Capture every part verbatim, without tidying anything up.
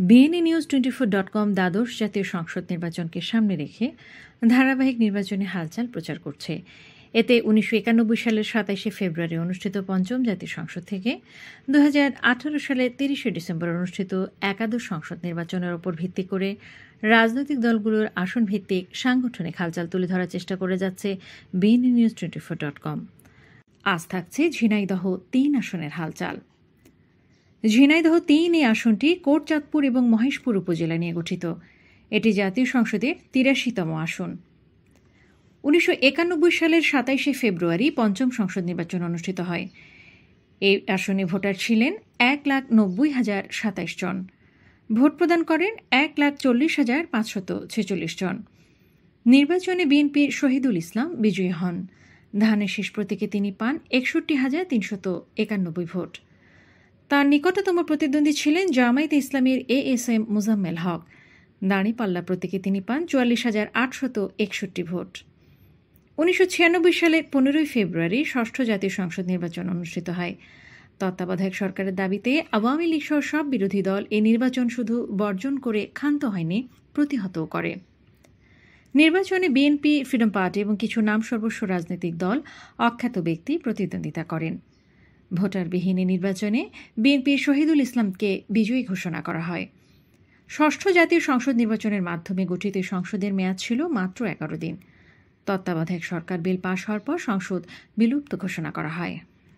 BNA news twenty four dot com দ্বাদশ জাতীয় সংসদ নির্বাচনকে সামনে রেখে ধারাবাহিক নির্বাচনে হালচাল প্রচার করছে। এতে উনিশশো একানব্বই সালের সাতাইশে ফেব্রুয়ারি অনুষ্ঠিত পঞ্চম জাতীয় সংসদ থেকে দু হাজার আঠারো সালের তিরিশে ডিসেম্বর অনুষ্ঠিত একাদশ সংসদ নির্বাচনের ওপর ভিত্তি করে রাজনৈতিক দলগুলোর আসন ভিত্তিক সাংগঠনিক হালচাল তুলে ধরার চেষ্টা করে যাচ্ছে BNA news twenty four dot com. আজ থাকছে ঝিনাইদহ তিন আসনের হালচাল। ঝিনাইদহ তিন এই আসনটি কোটচাঁদপুর এবং মহেশপুর উপজেলা নিয়ে গঠিত। এটি জাতীয় সংসদের তিরাশিতম আসন। উনিশশো একানব্বই সালের সাতাইশে ফেব্রুয়ারি পঞ্চম সংসদ নির্বাচন অনুষ্ঠিত হয়। এই আসনে ভোটার ছিলেন এক লাখ নব্বই হাজার সাতাইশ জন। ভোট প্রদান করেন এক লাখ চল্লিশ হাজার পাঁচশত ছেচল্লিশ জন। নির্বাচনে বিএনপির শহীদুল ইসলাম বিজয়ী হন। ধানের শীষ প্রতীকে তিনি পান একষট্টি হাজার তিনশত একানব্বই ভোট। তার নিকটতম প্রতিদ্বন্দ্বী ছিলেন জামায়াতে ইসলামীর A S M Mozammel Haque. দাঁড়িপাল্লা প্রতীকে তিনি পান চুয়াল্লিশ হাজার আটশত একষট্টি ভোট। উনিশশো ছিয়ানব্বই সালের পনেরোই ফেব্রুয়ারি ষষ্ঠ জাতীয় সংসদ নির্বাচন অনুষ্ঠিত হয়। তত্ত্বাবধায়ক সরকারের দাবিতে আওয়ামী লীগ সহ সব বিরোধী দল এই নির্বাচন শুধু বর্জন করে ক্ষান্ত হয়নি, প্রতিহতও করে। নির্বাচনে বিএনপি, ফ্রিডম পার্টি এবং কিছু নামসর্বস্ব রাজনৈতিক দল, অখ্যাত ব্যক্তি প্রতিদ্বন্দ্বিতা করেন। ভোটারবিহীন নির্বাচনে বিএনপির শহীদুল ইসলামকে বিজয়ী ঘোষণা করা হয়। ষষ্ঠ জাতীয় সংসদ নির্বাচনের মাধ্যমে গঠিত সংসদের মেয়াদ ছিল মাত্র এগারো দিন। তত্ত্বাবধায়ক সরকার বিল পাশ হওয়ার পর সংসদ বিলুপ্ত ঘোষণা করা হয়।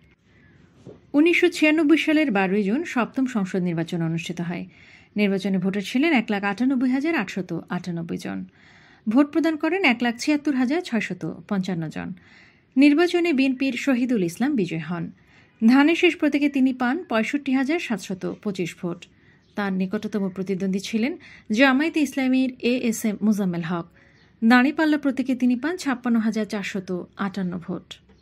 উনিশশো ছিয়ানব্বই সালের বারোই জুন সপ্তম সংসদ নির্বাচন অনুষ্ঠিত হয়। নির্বাচনে ভোটার ছিলেন এক লাখ আটানব্বই হাজার আটশত আটানব্বই জন। ভোট প্রদান করেন এক লাখ ছিয়াত্তর হাজার ছয়শত পঞ্চান্ন জন। নির্বাচনে বিএনপির শহীদুল ইসলাম বিজয়ী হন। ধানের শীষ প্রতীকে তিনি পান পঁয়ষট্টি হাজার সাতশত পঁচিশ ভোট। তার নিকটতম প্রতিদ্বন্দ্বী ছিলেন জামায়াতে ইসলামীর A S M Mozammel Haque. দাঁড়িপাল্লা প্রতীকে তিনি পান ছাপ্পান্ন হাজার চারশত আটান্ন ভোট।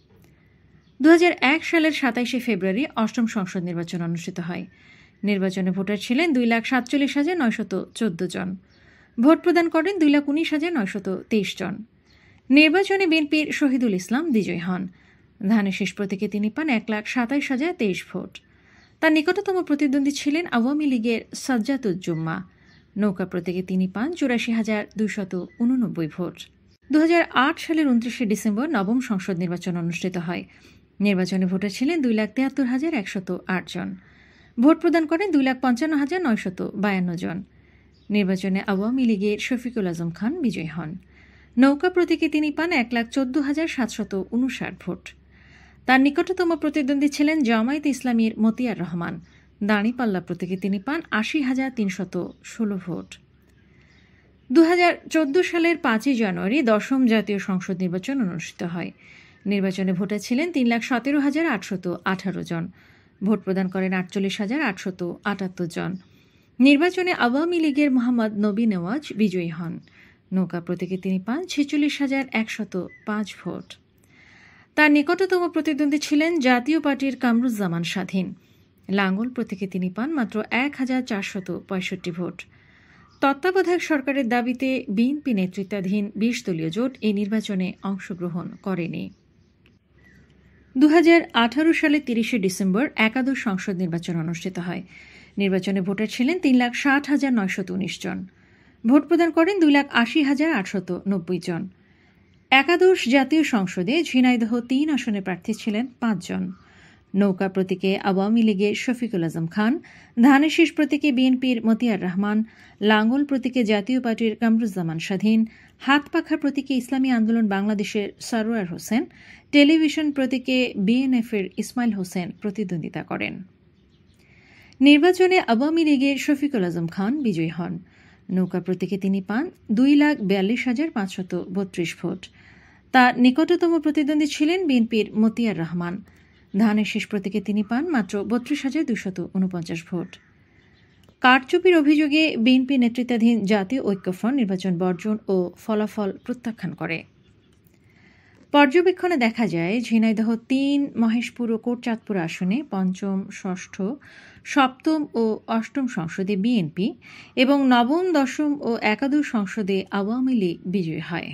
দু হাজার এক সালের সাতাইশে ফেব্রুয়ারি অষ্টম সংসদ নির্বাচন অনুষ্ঠিত হয়। নির্বাচনে ভোটার ছিলেন দুই লাখ সাতচল্লিশ হাজার নয়শত চোদ্দ জন। ভোট প্রদান করেন দুই লাখ উনিশ হাজার নয়শত তেইশ জন। নির্বাচনে বিএনপির শহীদুল ইসলাম বিজয়ী হন। ধানের শীষ প্রতীকে তিনি পান এক লাখ সাতাইশ হাজার তেইশ ভোট। তার নিকটতম প্রতিদ্বন্দ্বী ছিলেন আওয়ামী লীগের সাজ্জাতুজ্জুম্মা। নৌকা প্রতীকে তিনি পান চুরাশি হাজার দুইশত উননব্বই ভোট। দু হাজার আট সালের উনত্রিশে ডিসেম্বর নবম সংসদ নির্বাচন অনুষ্ঠিত হয়। নির্বাচনে ভোটার ছিলেন দুই লাখ তিয়াত্তর হাজার একশত আট জন। ভোট প্রদান করেন দুই লাখ পঞ্চান্ন হাজার নয়শত বায়ান্ন জন। নির্বাচনে আওয়ামী লীগের শফিকুল আজম খান বিজয়ী হন। নৌকা প্রতীকে তিনি পান এক লাখ চোদ্দ হাজার সাতশত উনষাট ভোট। তার নিকটতম প্রতিদ্বন্দ্বী ছিলেন জামায়াতে ইসলামীর মতিয়ার রহমান। দাঁড়িপাল্লা প্রতীকে তিনি পান আশি হাজার তিনশত ষোলো ভোট। দু হাজার চোদ্দ সালের পাঁচই জানুয়ারি দশম জাতীয় সংসদ নির্বাচন অনুষ্ঠিত হয়। নির্বাচনে ভোটার ছিলেন তিন লাখ সতেরো হাজার আটশত আঠারো জন। ভোট প্রদান করেন আটচল্লিশ হাজার আটশত আটাত্তর জন। নির্বাচনে আওয়ামী লীগের মোহাম্মদ নবী নেওয়াজ বিজয়ী হন। নৌকা প্রতীকে তিনি পান ছেচল্লিশ হাজার একশত পাঁচ ভোট। তার নিকটতম প্রতিদ্বন্দ্বী ছিলেন জাতীয় পার্টির কামরুজ্জামান স্বাধীন। লাঙ্গল প্রতীকে তিনি পান মাত্র এক হাজার চারশত পঁয়ষট্টি ভোট। তত্ত্বাবধায়ক সরকারের দাবিতে বিএনপি নেতৃত্বাধীন বিশ দলীয় জোট এই নির্বাচনে অংশগ্রহণ করেনি। দু হাজার আঠারো সালের তিরিশে ডিসেম্বর একাদশ সংসদ নির্বাচন অনুষ্ঠিত হয়। নির্বাচনে ভোটার ছিলেন তিন লাখ ষাট হাজার নয়শত উনিশ জন। ভোট প্রদান করেন দুই লাখ আশি হাজার আটশত নব্বই জন। একাদশ জাতীয় সংসদে ঝিনাইদহ তিন আসনে প্রার্থী ছিলেন পাঁচজন। নৌকা প্রতীকে আওয়ামী লীগের শফিকুল আজম খান, ধানের শীষ প্রতীকে বিএনপির মতিয়ার রহমান, লাঙ্গল প্রতীকে জাতীয় পার্টির কামরুজ্জামান স্বাধীন, হাত পাখা প্রতীকে ইসলামী আন্দোলন বাংলাদেশের সরোয়ার হোসেন, টেলিভিশন প্রতীকে বিএনএফের ইসমাইল হোসেন প্রতিদ্বন্দ্বিতা করেন। নির্বাচনে আওয়ামী লীগের শফিকুল আজম খান বিজয়ী হন। নৌকা প্রতীকে তিনি পান দুই লাখ বিয়াল্লিশ হাজার পাঁচশত বত্রিশ ভোট। তার নিকটতম প্রতিদ্বন্দ্বী ছিলেন বিএনপির মতিয়ার রহমান। ধানের শীষ প্রতীকে তিনি পান মাত্র বত্রিশ হাজার দুইশত উনপঞ্চাশ ভোট। কারচুপির অভিযোগে বিএনপি নেতৃত্বাধীন জাতীয় ঐক্যফ্রন্ট নির্বাচন বর্জন ও ফলাফল প্রত্যাখ্যান করে। পর্যবেক্ষণে দেখা যায় ঝিনাইদহ তিন, মহেশপুর ও কোটচাঁদপুর আসনে পঞ্চম, ষষ্ঠ, সপ্তম ও অষ্টম সংসদে বিএনপি এবং নবম, দশম ও একাদশ সংসদে আওয়ামী লীগ বিজয়ী হয়।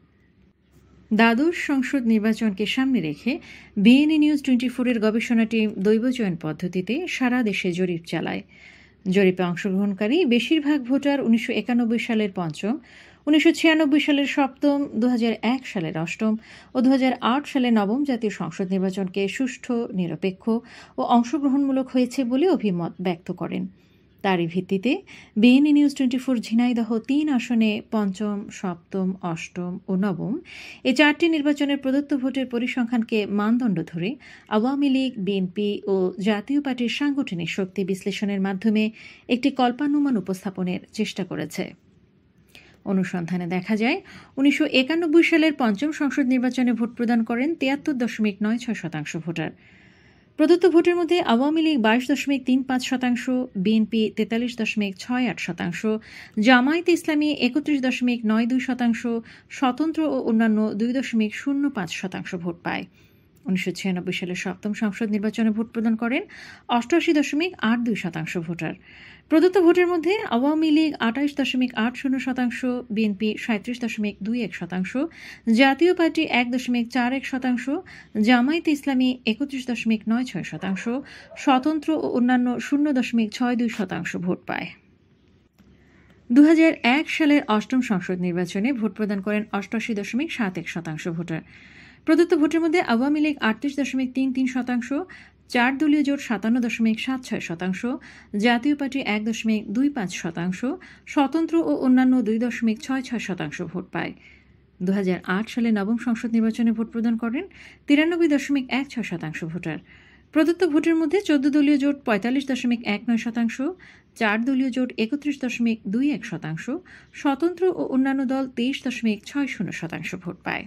দ্বাদশ সংসদ নির্বাচনকে সামনে রেখে বিএনএ নিউজ টোয়েন্টি ফোরের গবেষণা টিম দৈবচয়ন পদ্ধতিতে সারা দেশে জরিপ চালায়। জরিপে অংশগ্রহণকারী বেশিরভাগ ভোটার উনিশশো একানব্বই সালের পঞ্চম, উনিশশো ছিয়ানব্বই সালের সপ্তম, দু হাজার এক সালের অষ্টম ও দু হাজার আট সালের নবম জাতীয় সংসদ নির্বাচনকে সুষ্ঠু, নিরপেক্ষ ও অংশগ্রহণমূলক হয়েছে বলে অভিমত ব্যক্ত করেন। তারই ভিত্তিতে BNA news twenty four Jhenaidah তিন আসনে পঞ্চম, সপ্তম, অষ্টম ও নবম এই চারটি নির্বাচনের প্রদত্ত ভোটের পরিসংখ্যানকে মানদণ্ড ধরে আওয়ামী লীগ, বিএনপি ও জাতীয় পার্টির সাংগঠনিক শক্তি বিশ্লেষণের মাধ্যমে একটি কল্পানুমান উপস্থাপনের চেষ্টা করেছে। অনুসন্ধানে দেখা যায়, উনিশশো একানব্বই সালের পঞ্চম সংসদ নির্বাচনে ভোট প্রদান করেন তিয়াত্তর দশমিক নয় ছয় শতাংশ ভোটার। প্রদত্ত ভোটের মধ্যে আওয়ামী লীগ বাইশ দশমিক তিন পাঁচ শতাংশ, বিএনপি তেতাল্লিশ দশমিক ছয় আট শতাংশ, জামায়াতে ইসলামী একত্রিশ দশমিক নয় দুই শতাংশ, স্বতন্ত্র ও অন্যান্য দুই দশমিক শূন্য পাঁচ শতাংশ ভোট পায়। উনিশশো ছিয়ানব্বই সালের সপ্তম সংসদ নির্বাচনে ভোট প্রদান করেন অষ্টআশি দশমিক আট দুই শতাংশ ভোটার। প্রদত্ত ভোটের মধ্যে আওয়ামী লীগ আটাইশ দশমিক আট শূন্য শতাংশ, বিএনপি সাঁত্রিশ দশমিক দুই এক শতাংশ, জাতীয় পার্টি এক দশমিক চার এক শতাংশ, জামায়াতে ইসলামী একত্রিশ দশমিক নয় ছয় শতাংশ, স্বতন্ত্র ও অন্যান্য শূন্য দশমিক ছয় দুই শতাংশ ভোট পায়। দু হাজার এক সালের অষ্টম সংসদ নির্বাচনে ভোট প্রদান করেন অষ্টআশি দশমিক সাত এক শতাংশ ভোটার। প্রদত্ত ভোটের মধ্যে আওয়ামী লীগ আটত্রিশ দশমিক তিন তিন শতাংশ, চার দলীয় জোট সাতান্ন দশমিক সাত ছয় শতাংশ, জাতীয় পার্টি এক দশমিক দুই পাঁচ শতাংশ, স্বতন্ত্র ও অন্যান্য দুই দশমিক ছয় ছয় শতাংশ ভোট পায়। দু হাজার আট সালে নবম সংসদ নির্বাচনে ভোট প্রদান করেন তিরানব্বই দশমিক এক ছয় শতাংশ ভোটার। প্রদত্ত ভোটের মধ্যে চোদ্দ দলীয় জোট পঁয়তাল্লিশ দশমিক এক নয় শতাংশ, চার দলীয় জোট একত্রিশ দশমিক দুই এক শতাংশ, স্বতন্ত্র ও অন্যান্য দল তেইশ দশমিক ছয় শূন্য শতাংশ ভোট পায়।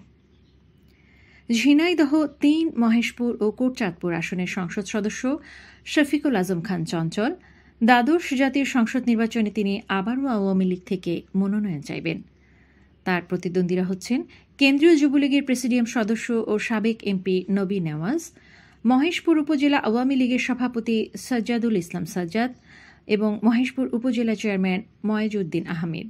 ঝিনাইদহ তিন, মহেশপুর ও কোটচাঁদপুর আসনের সংসদ সদস্য শফিকুল আজম খান চঞ্চল দ্বাদশ জাতীয় সংসদ নির্বাচনে তিনি আবারও আওয়ামী লীগ থেকে মনোনয়ন চাইবেন। তার প্রতিদ্বন্দ্বীরা হচ্ছেন কেন্দ্রীয় যুবলীগের প্রেসিডিয়াম সদস্য ও সাবেক এমপি নবী নেওয়াজ, মহেশপুর উপজেলা আওয়ামী লীগের সভাপতি সাজ্জাদুল ইসলাম সাজ্জাদ এবং মহেশপুর উপজেলা চেয়ারম্যান ময়েজউদ্দিন আহমেদ।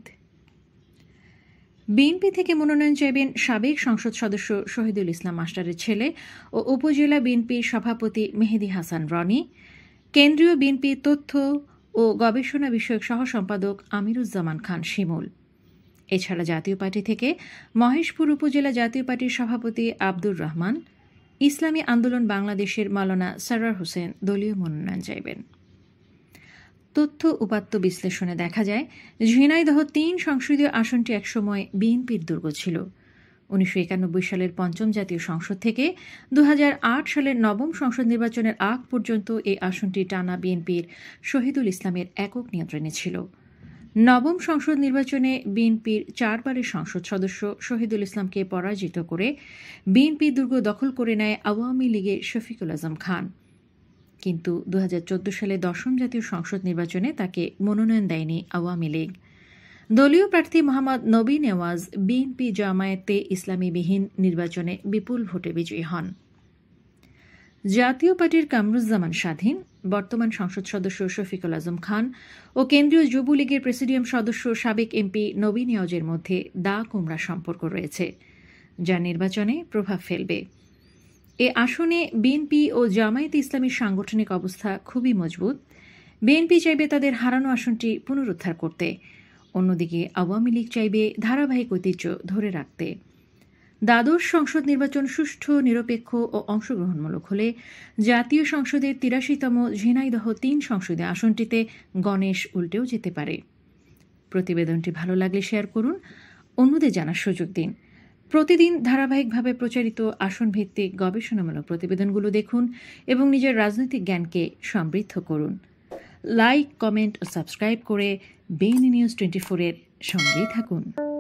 বিএনপি থেকে মনোনয়ন চাইবেন সাবেক সংসদ সদস্য শহীদুল ইসলাম মাস্টারের ছেলে ও উপজেলা বিএনপির সভাপতি মেহেদী হাসান রনি, কেন্দ্রীয় বিএনপি তথ্য ও গবেষণা বিষয়ক সহ সম্পাদক আমিরুজ্জামান খান শিমুল। এছাড়া জাতীয় পার্টি থেকে মহেশপুর উপজেলা জাতীয় পার্টির সভাপতি আব্দুর রহমান, ইসলামী আন্দোলন বাংলাদেশের মাওলানা সরওয়ার হোসেন দলীয় মনোনয়ন চাইবেন। তথ্য উপাত্ত বিশ্লেষণে দেখা যায়, ঝিনাইদহ তিন সংসদীয় আসনটি একসময় বিএনপির দুর্গ ছিল। উনিশশো একানব্বই সালের পঞ্চম জাতীয় সংসদ থেকে দু হাজার আট সালের নবম সংসদ নির্বাচনের আগ পর্যন্ত এই আসনটি টানা বিএনপির শহীদুল ইসলামের একক নিয়ন্ত্রণে ছিল। নবম সংসদ নির্বাচনে বিএনপির চারবারের সংসদ সদস্য শহীদুল ইসলামকে পরাজিত করে বিএনপি দুর্গ দখল করে নেয় আওয়ামী লীগের শফিকুল আজম খান। কিন্তু দু হাজার চোদ্দ সালে দশম জাতীয় সংসদ নির্বাচনে তাকে মনোনয়ন দেয়নি আওয়ামী লীগ। দলীয় প্রার্থী মোহাম্মদ নবী নেওয়াজ বিএনপি জামায়াতে ইসলামীবিহীন নির্বাচনে বিপুল ভোটে বিজয়ী হন। জাতীয় পার্টির কামরুজ্জামান স্বাধীন, বর্তমান সংসদ সদস্য শফিকুল আজম খান ও কেন্দ্রীয় যুবলীগের প্রেসিডিয়াম সদস্য সাবেক এমপি নবী নেওয়াজের মধ্যে দা কুমড়া সম্পর্ক রয়েছে, যা নির্বাচনে প্রভাব ফেলবে। এ আসনে বিএনপি ও জামায়াতে ইসলামীর সাংগঠনিক অবস্থা খুবই মজবুত। বিএনপি চাইবে তাদের হারানো আসনটি পুনরুদ্ধার করতে, অন্যদিকে আওয়ামী লীগ চাইবে ধারাবাহিক ঐতিহ্য ধরে রাখতে। দ্বাদশ সংসদ নির্বাচন সুষ্ঠু, নিরপেক্ষ ও অংশগ্রহণমূলক হলে জাতীয় সংসদের তিরাশিতম ঝিনাইদহ তিন সংসদীয় আসনটিতে গণেশ উল্টেও যেতে পারে। প্রতিবেদনটি ভালো লাগলে শেয়ার করুন, অন্যদের জানার সুযোগ দিন। প্রতিদিন ধারাবাহিকভাবে প্রচারিত আসনভিত্তিক গবেষণামূলক প্রতিবেদনগুলো দেখুন এবং নিজের রাজনৈতিক জ্ঞানকে সমৃদ্ধ করুন। লাইক, কমেন্ট ও সাবস্ক্রাইব করে বিএনএ নিউজ টোয়েন্টি ফোর এর সঙ্গেই থাকুন।